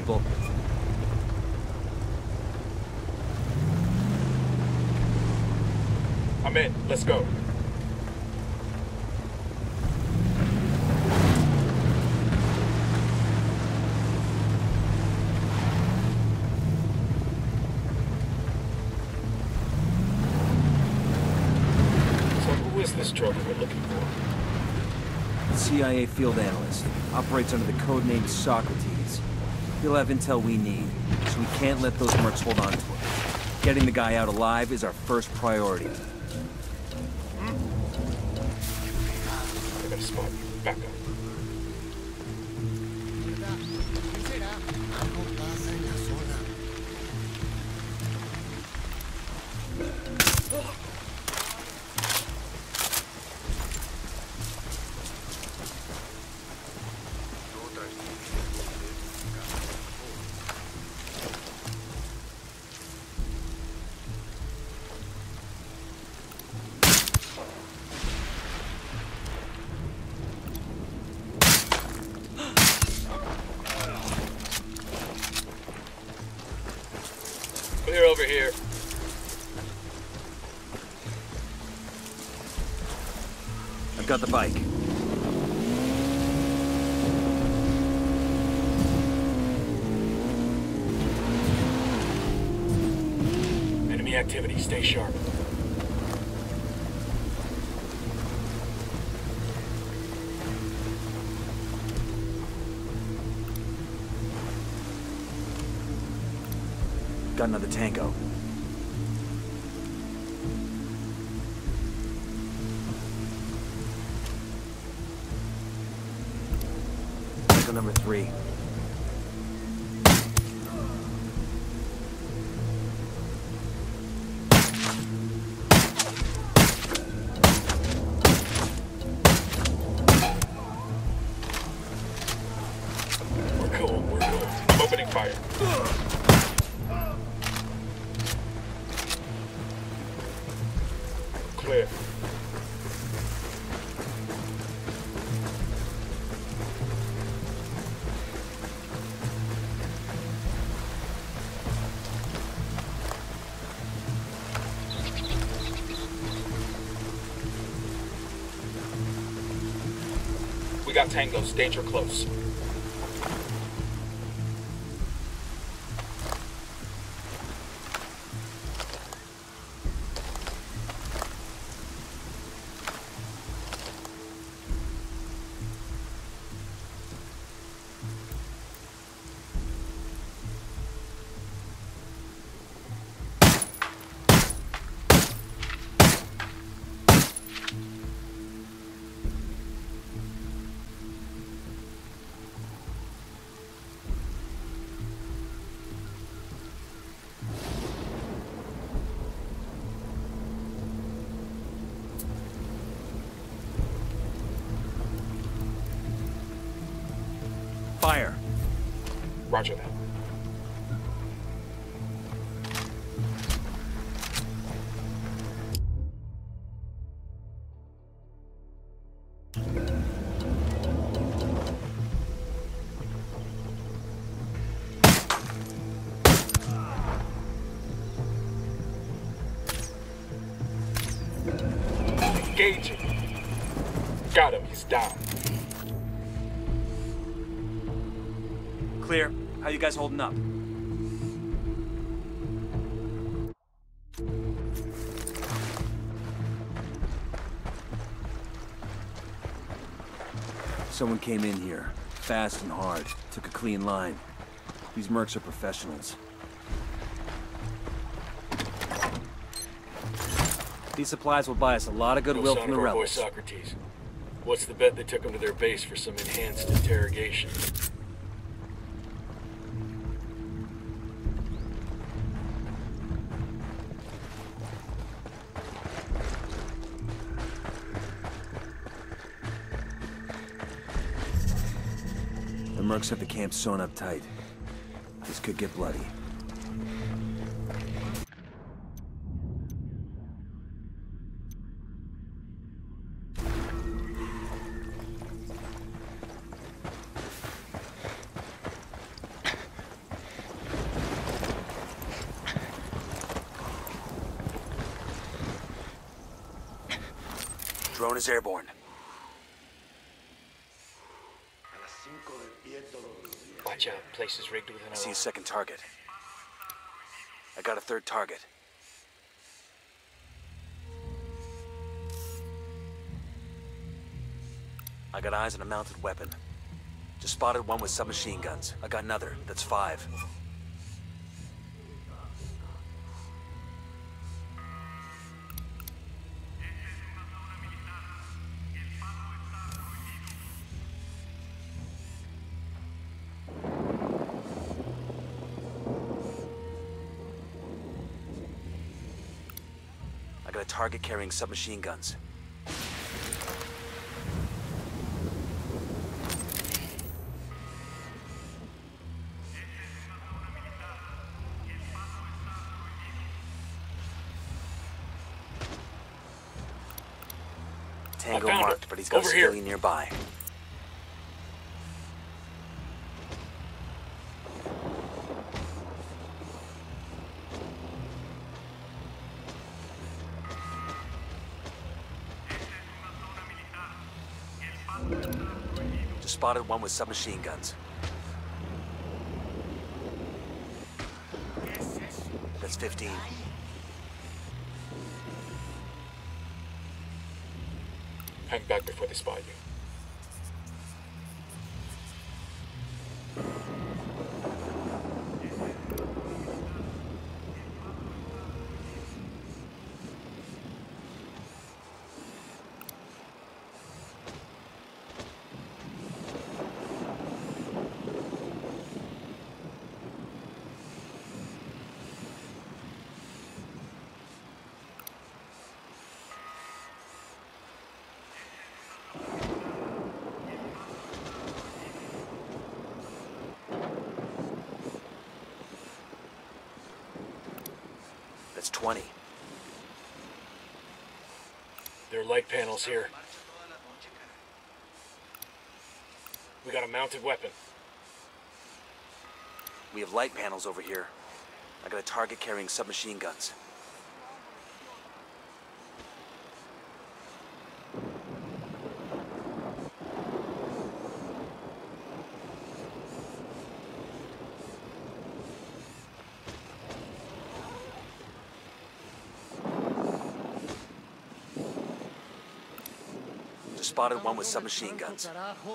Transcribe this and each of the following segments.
people. I'm in. Let's go. So who is this trophy we're looking for? CIA field analyst. Operates under the codename Socrates. He'll have intel we need, so we can't let those mercs hold on to him. Getting the guy out alive is our first priority. I got a spot. Back up. Clear over here. I've got the bike. Enemy activity. Stay sharp. Got another Tango. Tango number 3. We're cool. We're cool. I'm opening fire. Clear. We got tangos. Danger close. Fire. Roger that. Engaging. Got him. He's down. Clear. How you guys holding up? Someone came in here, fast and hard, took a clean line. These mercs are professionals. These supplies will buy us a lot of goodwill from the rebels. Socrates. What's the bet they took him to their base for some enhanced interrogation? The mercs have the camp sewn up tight. This could get bloody. Drone is airborne. Watch out. Place is rigged with an I see a alarm. second target. I got a third target. I got eyes on a mounted weapon. Just spotted one with submachine guns. I got another. That's 5. I got a target carrying submachine guns. Tango found marked, him. but he's got Over a here. civilian nearby. Just spotted one with submachine guns. That's 15. Hang back before they spot you. That's 20. There are light panels here. We got a mounted weapon. We have light panels over here. I got a target carrying submachine guns. Just spotted one with submachine guns.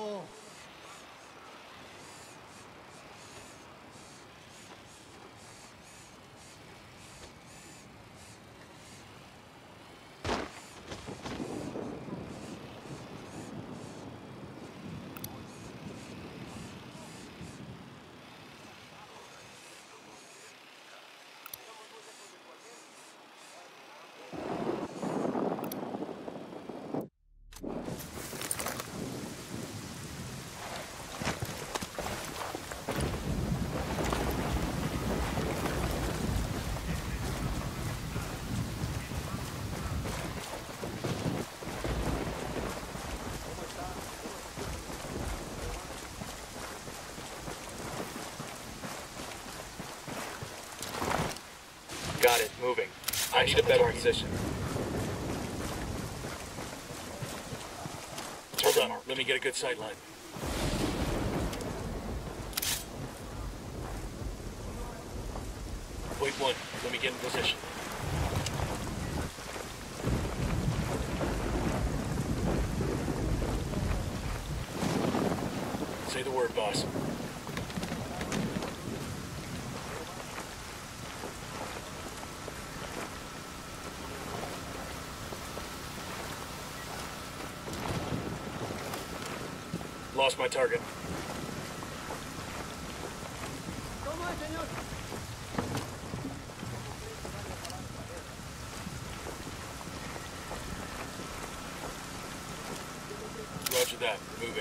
Got it. Moving. I need a better position. Hold on. Let me get a good sight line. Wait one. Let me get in position. Say the word, boss. Lost my target. Roger that. Moving.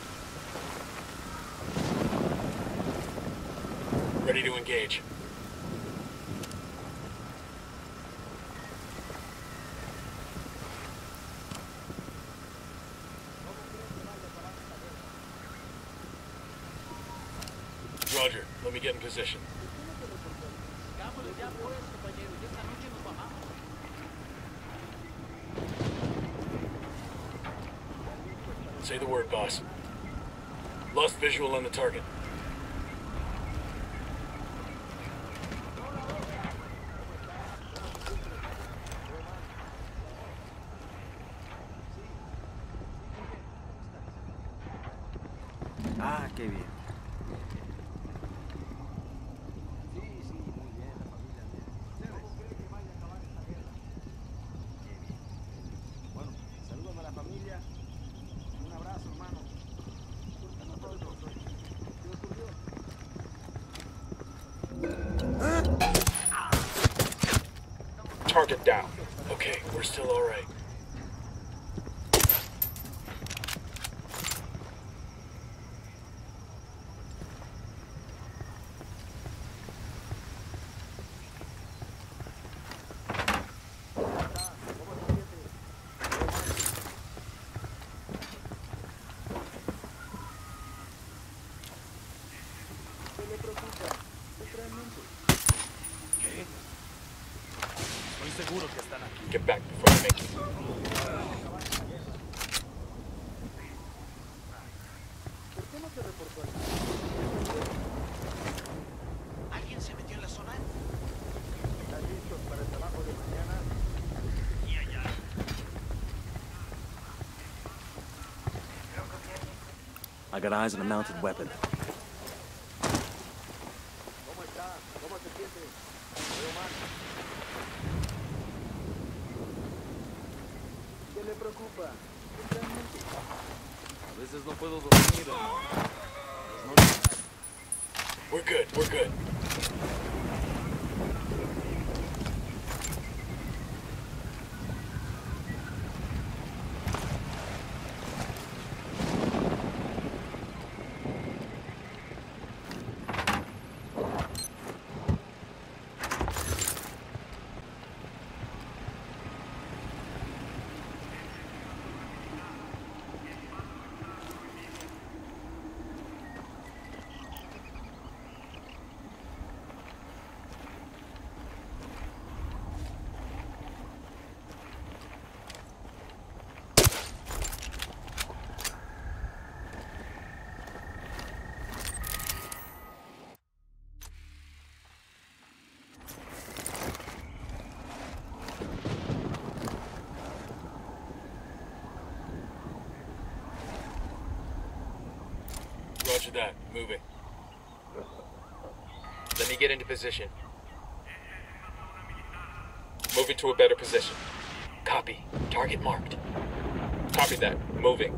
Ready to engage. Roger. Let me get in position. Say the word, boss. Lost visual on the target. Ah, qué bien. Target down. Okay, we're still all right. Get back before I make you. ¿Alguien se metió en la zona? I got eyes on a mounted weapon. We're good, we're good. Roger that. Moving. Let me get into position. Moving to a better position. Copy. Target marked. Copy that. Moving.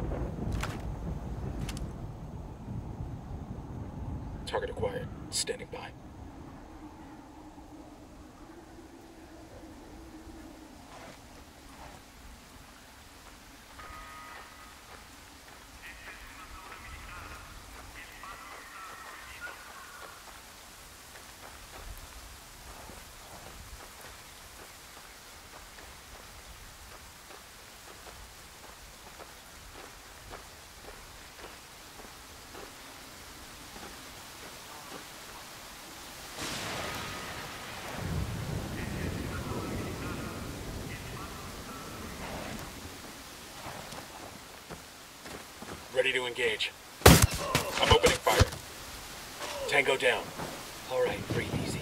Target acquired. Standing by. Ready to engage. I'm opening fire. Tango down. All right, breathe easy.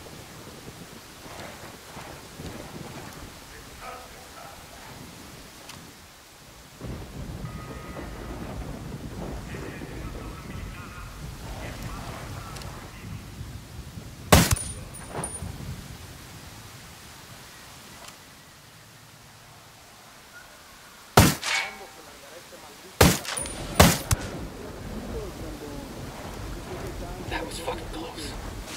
That was fucking close.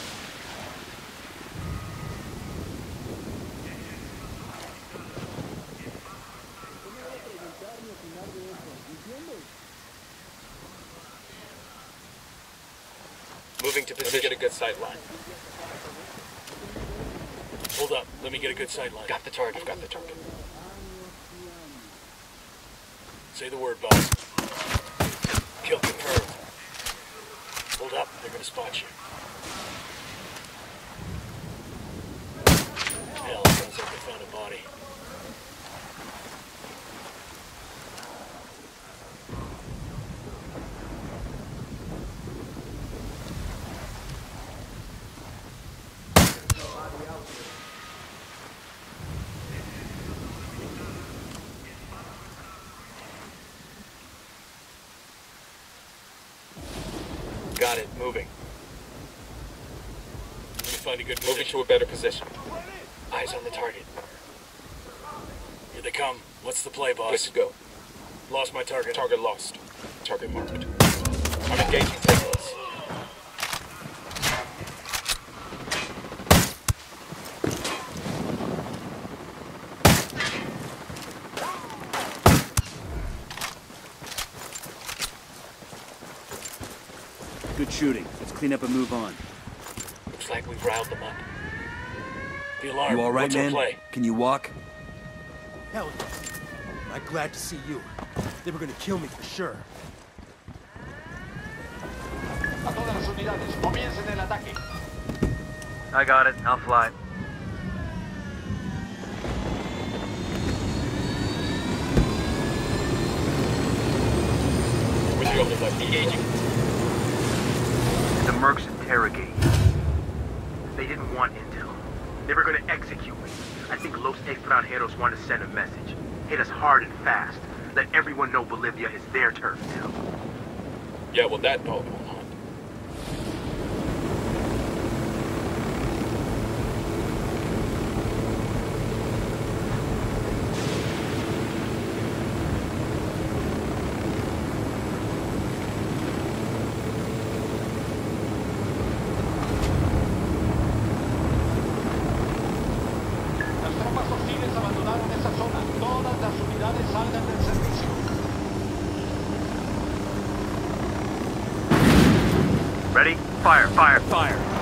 Moving to position. Get a good sight line. Hold up. Let me get a good sight line. Got the target. I've got the target. Say the word, boss. Kill confirmed. Hold up. They're gonna spot you. Hell, sounds like they found a body. Moving. Let me find a good Moving position. to a better position. Eyes on the target. Here they come. What's the play, Good boss? to go. Lost my target. Target lost. Target marked. I'm engaging signals. Good shooting. Let's clean up and move on. Looks like we've riled them up. The alarm. You all right, What's our man? play? Can you walk? Hell yeah. I'm glad to see you. They were gonna kill me for sure. A todas las unidades, comiencen el ataque. I got it. I'll fly. With you on the left, engaging. The mercs interrogate you. They didn't want intel. They were gonna execute me. I think Los Extranjeros want to send a message. Hit us hard and fast. Let everyone know Bolivia is their turf now. Yeah, well, that dog won't hunt. Las tropas hostiles abandonaron esa zona. Todas las unidades salgan del servicio. Ready? Fire, fire. Fire!